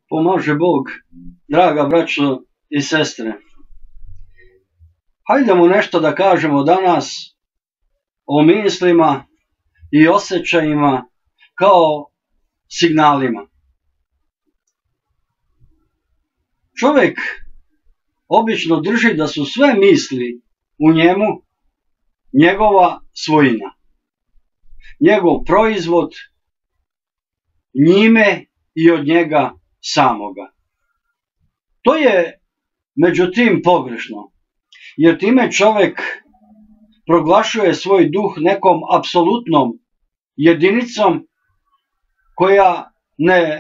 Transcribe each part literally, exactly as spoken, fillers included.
Pomaže Bog, draga braćo i sestre. Hajdemo nešto da kažemo danas o mislima i osjećajima kao signalima. Čovjek obično drži da su sve misli u njemu njegova svojina, njegov proizvod, njime i od njega samoga. To je međutim pogrešno, jer time čovjek proglašuje svoj duh nekom apsolutnom jedinicom koja ne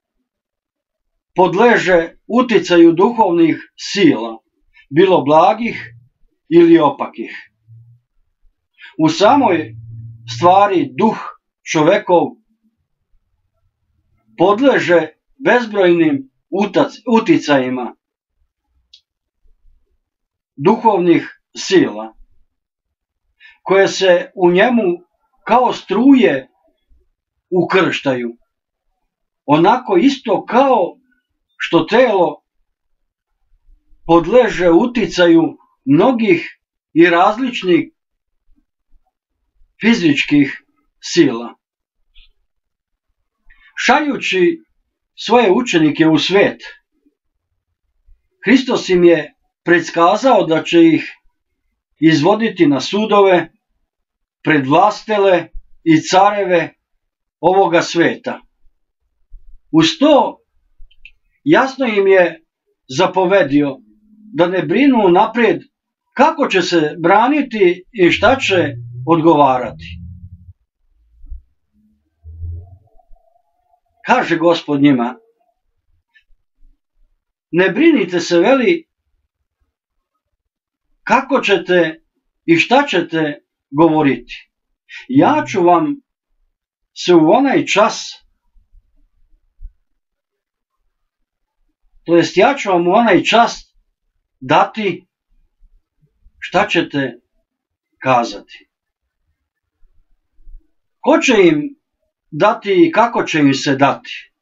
podleže uticaju duhovnih sila, bilo blagih ili opakih. U samoj stvari duh čovjekov podleže bezbrojnim uticajima duhovnih sila, koje se u njemu kao struje ukrštaju, onako isto kao što telo podleže uticaju mnogih i različnih fizičkih sila. Šaljući svoje učenike u svijet, Hristos im je predskazao da će ih izvoditi na sudove, pred vlastele i careve ovoga sveta. Uz to jasno im je zapovedio da ne brinu naprijed kako će se braniti i šta će odgovarati. Kaže Gospod njima: ne brinite se, veli, kako ćete i šta ćete govoriti. Ja ću vam se u onaj čas, to jest ja ću vam u onaj čas dati šta ćete kazati. Ko će im dati i kako će im se dati?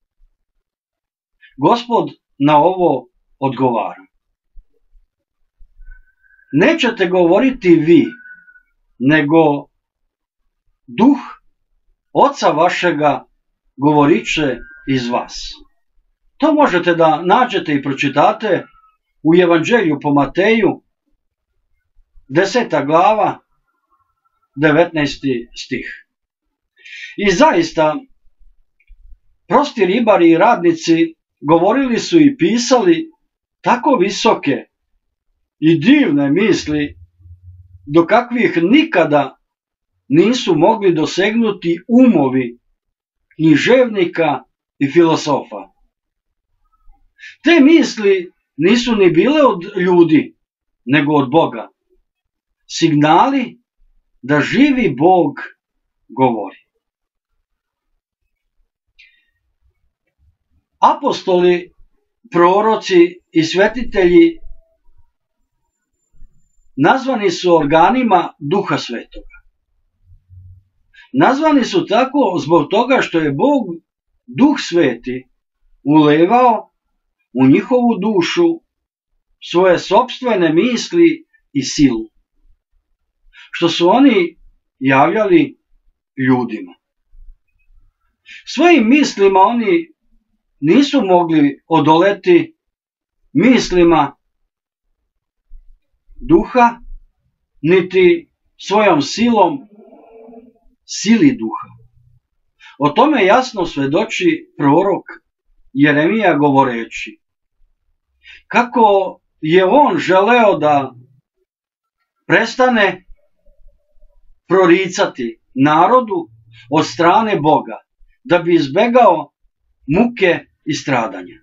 Gospod na ovo odgovara: nećete govoriti vi, nego duh Oca vašega govorit će iz vas. To možete da nađete i pročitate u Evanđelju po Mateju, deseta glava, devetnaesti stih. I zaista, prosti ribari i radnici govorili su i pisali tako visoke i divne misli, do kakvih nikada nisu mogli dosegnuti umovi književnika i filosofa. Te misli nisu ni bile od ljudi, nego od Boga. Signali da živi Bog govori. Apostoli, proroci i svetitelji nazvani su organima Duha Svetoga. Nazvani su tako zbog toga što je Bog, Duh Sveti, ulevao u njihovu dušu svoje sopstvene misli i silu, što su oni javljali ljudima. Svojim mislima oni nisu mogli odoleti mislima duha, niti svojom silom sili duha. O tome jasno svedoči prorok Jeremija govoreći kako je on želeo da prestane proricati narodu od strane Boga, da bi izbegao muke i stradanja.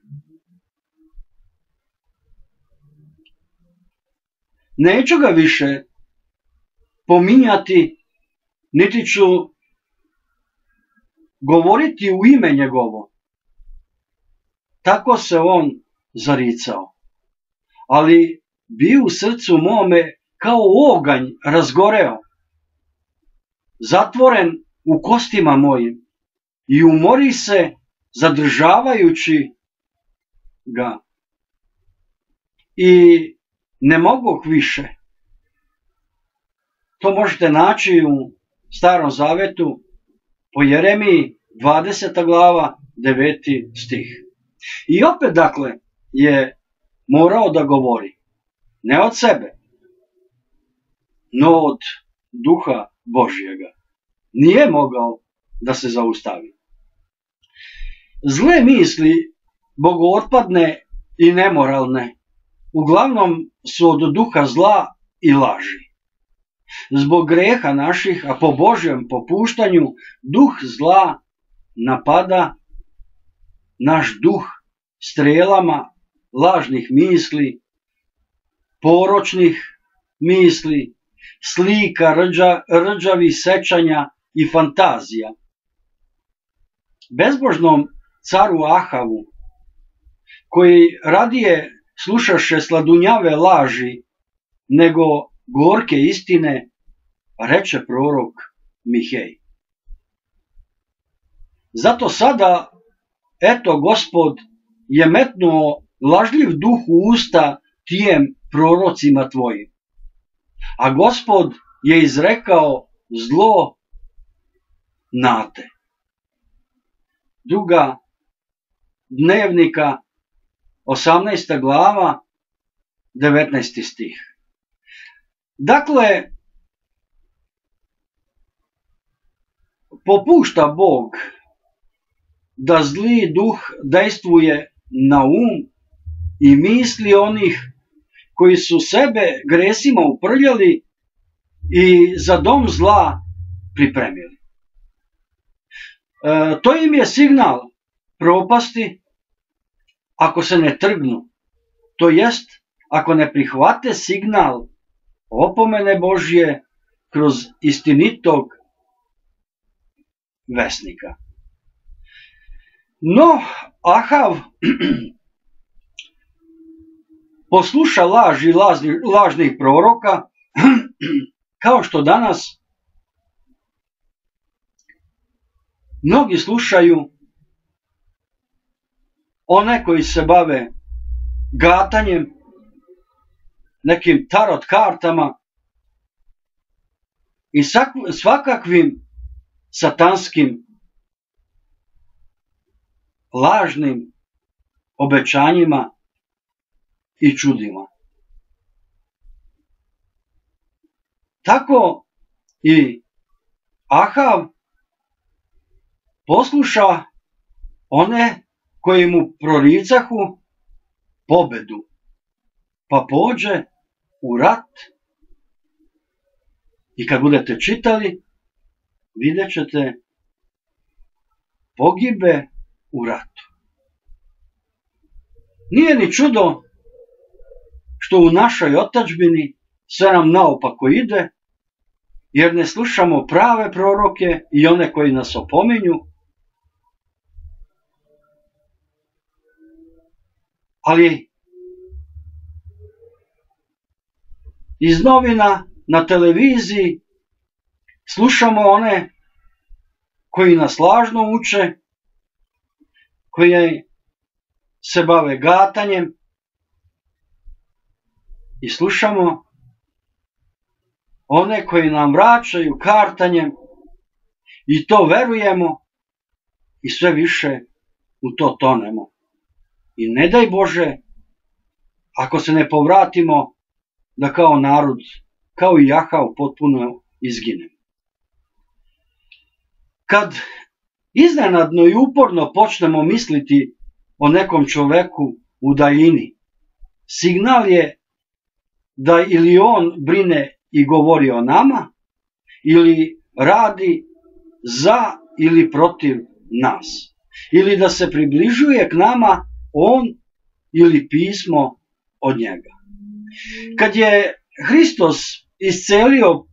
Neću ga više pominjati, niti ću govoriti u ime njegovo. Tako se on zaricao. Ali bi u srcu mome kao oganj razgoreo, zatvoren u kostima mojim, i umori se zadržavajući ga i ne mogu više. To možete naći u Starom Zavetu po Jeremiji dvadeseta glava deveti stih. I opet dakle je morao da govori ne od sebe, no od Duha Božjega. Nije mogao da se zaustavi. Zle misli, bogootpadne i nemoralne, uglavnom su od duha zla i laži. Zbog greha naših, a po Božjem popuštanju, duh zla napada naš duh strelama lažnih misli, poročnih misli, slika, rđa, rđavih sećanja i fantazija. Bezbožnom caru Ahavu, koji radije slušaše sladunjave laži nego gorke istine, reče prorok Mihej. Zato sada, eto, Gospod je metnuo lažljiv duh u usta tijem prorocima tvojim, a Gospod je izrekao zlo na te. Druga Dnevnika, osamnaesta glava, devetnaesti stih. Dakle, popušta Bog da zli duh dejstvuje na um i misli onih koji su sebe gresima uprljali i za dom zla pripremili. E, to im je signal propasti ako se ne trgnu, to jest ako ne prihvate signal opomene Božje kroz istinitog vesnika. No, Ahav posluša laži lažnih proroka, kao što danas mnogi slušaju one koji se bave gatanjem, nekim tarot kartama i svakakvim satanskim lažnim obećanjima i čudima. Tako i Ahav posluša one koji mu proricahu pobedu, pa pođe u rat i kad budete čitali, vidjet ćete pogibe u ratu. Nije ni čudo što u našoj otadžbini sve nam naopako ide, jer ne slušamo prave proroke i one koji nas opominju, ali iz novina, na televiziji slušamo one koji nas lažno uče, koji se bave gatanjem i slušamo one koji nam vraćaju kartanjem i to verujemo i sve više u to tonemo. I ne daj Bože, ako se ne povratimo, da kao narod, kao i Ahav, potpuno izginemo. Kad iznenadno i uporno počnemo misliti o nekom čoveku u daljini, signal je da ili on brine i govori o nama, ili radi za ili protiv nas, ili da se približuje k nama on ili pismo od njega. Kad je Hristos iscelio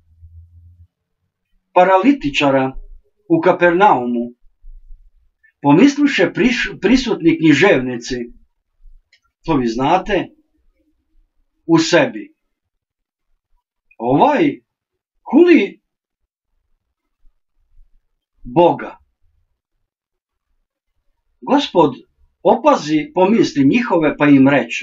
paralitičara u Kapernaumu, pomisliše prisutni književnici, to vi znate, u sebi. Ovaj huli Boga. Gospod opazi pomisli njihove pa im reče: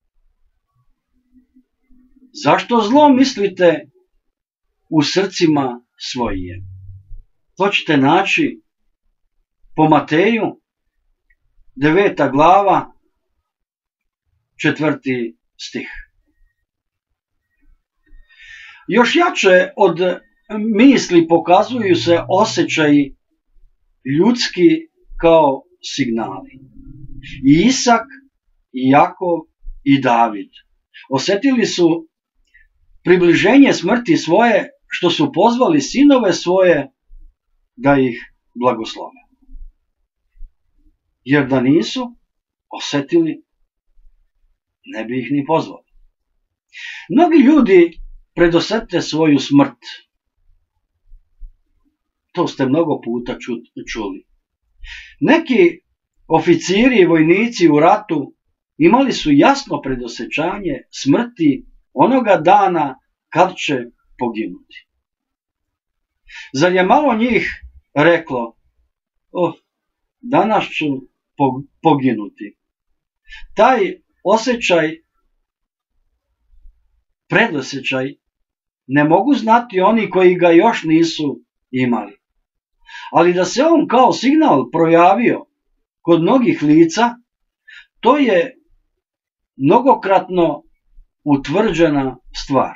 zašto zlo mislite u srcima svojim? To ćete naći po Mateju, deveta glava, četvrti stih. Još jače od misli pokazuju se osjećaji ljudski kao signali. I Isak, i Jakov, i David osjetili su približenje smrti svoje, što su pozvali sinove svoje da ih blagoslove. Jer da nisu osjetili, ne bi ih ni pozvali. Mnogi ljudi predosete svoju smrt. To ste mnogo puta čuli. Neki oficiri i vojnici u ratu imali su jasno predosjećanje smrti onoga dana kad će poginuti. Zar je malo njih reklo: oh, danas ću poginuti? Taj osjećaj, predosjećaj, ne mogu znati oni koji ga još nisu imali. Ali da se on kao signal projavio kod mnogih lica, to je mnogokratno utvrđena stvar.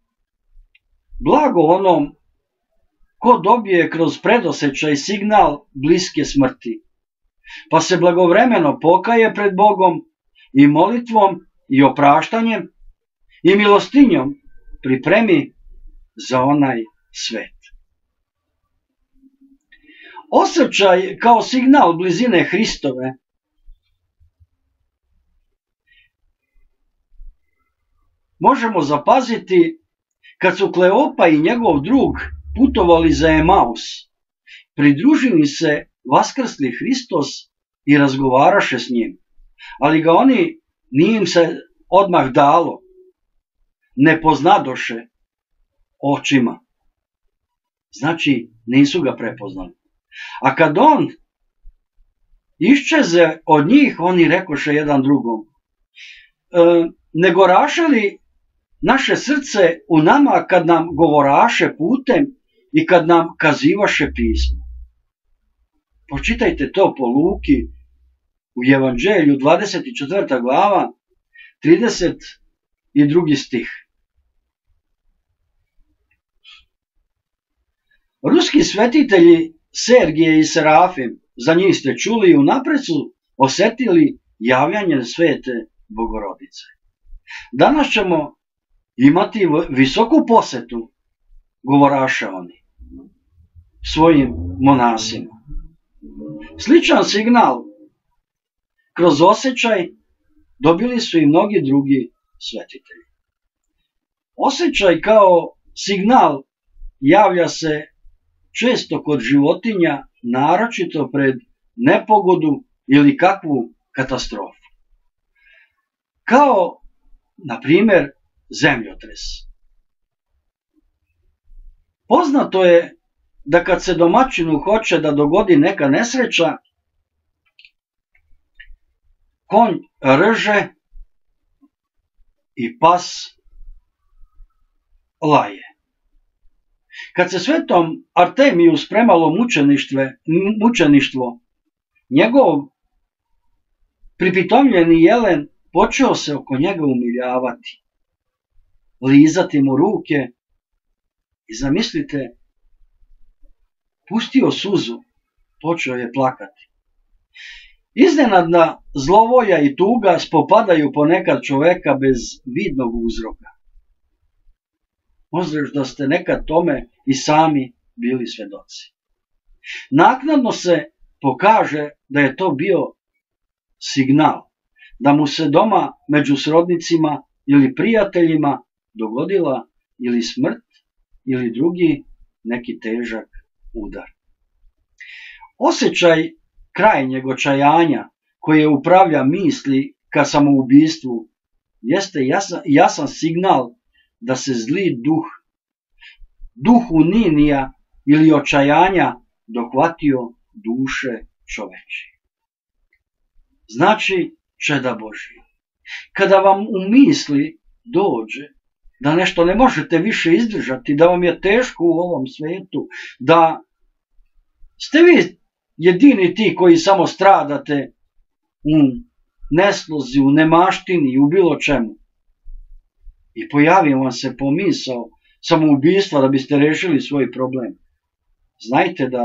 Blago onom ko dobije kroz predosjećaj signal bliske smrti, pa se blagovremeno pokaje pred Bogom i molitvom i opraštanjem i milostinjom pripremi za onaj svet. Osjećaj kao signal blizine Hristove možemo zapaziti kad su Kleopa i njegov drug putovali za Emaus. Pridružili se vaskrsli Hristos i razgovaraše s njim, ali ga oni, nije im se odmah dalo, ne poznadoše očima. Znači, nisu ga prepoznali. A kad on iščeze od njih, oni rekoše jedan drugom: e, ne goraše li naše srce u nama kad nam govoraše putem i kad nam kazivaše pismo? Pročitajte to po Luki u Evanđelju, dvadeset četvrta glava, trideset drugi stih. Ruski svetitelji Sergije i Serafim, za njih ste čuli, unapred su osjetili javljanje svete Bogorodice. Danas ćemo imati visoku posjetu, govoraše oni, svojim monasima. Sličan signal kroz osjećaj dobili su i mnogi drugi svetitelji. Osjećaj kao signal javlja se često kod životinja, naročito pred nepogodu ili kakvu katastrofu. Kao, na primjer, zemljotres. Poznato je da kad se domaćinu hoće da dogodi neka nesreća, konj rže i pas laje. Kad se svetom Artemiju spremalo mučeništvo, njegov pripitomljeni jelen počeo se oko njega umiljavati, lizati mu ruke i, zamislite, pustio suzu, počeo je plakati. Iznenadna zlovolja i tuga spopadaju ponekad čoveka bez vidnog uzroka. Možda da ste nekad tome i sami bili svedoci. Naknadno se pokaže da je to bio signal, da mu se doma među srodnicima ili prijateljima dogodila ili smrt ili drugi neki težak udar. Osjećaj krajnjeg očajanja koje upravlja misli ka samoubistvu jeste jasan, jasan signal da se zli duh, duh uninija ili očajanja dohvatio duše čoveče. znači čeda Božja. Kada vam u misli dođe da nešto ne možete više izdržati, da vam je teško u ovom svetu, da ste vi jedini ti koji samo stradate u neslozi, u nemaštini i u bilo čemu. I pojavi vam se pomisao samoubistva da biste rešili svoj problem. Znajte da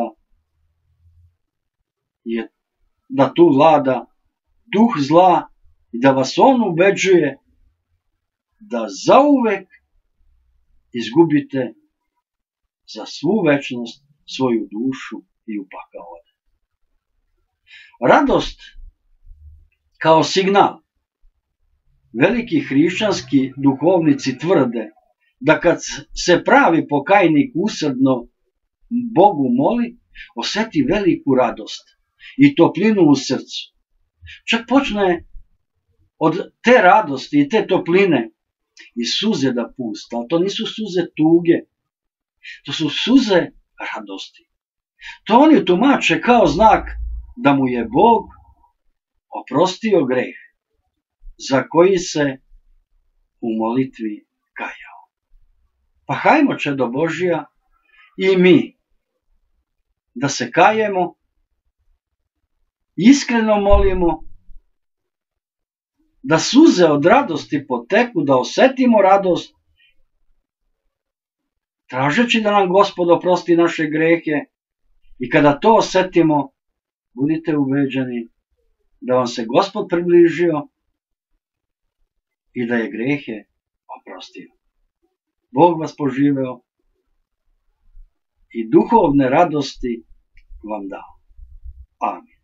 je da tu vlada duh zla i da vas on ubeđuje da zauvek izgubite za svu večnost svoju dušu i u pakao. Radost kao signal. Veliki hrišćanski duhovnici tvrde da kad se pravi pokajnik usrdno Bogu moli, oseti veliku radost i toplinu u srcu. Čak počne od te radosti i te topline i suze da pusta, ali to nisu suze tuge, to su suze radosti. To oni tumače kao znak da mu je Bog oprostio greh za koji se u molitvi kajao. Pa hajmo, čedo Božja, i mi da se kajemo, iskreno molimo, da suze od radosti poteku, da osetimo radost, tražeći da nam Gospod oprosti naše grehe, i kada to osetimo, budite ubeđeni da vam se Gospod približio i da je grehe oprostio. Bog vas poživeo i duhovne radosti vam dao. Amin.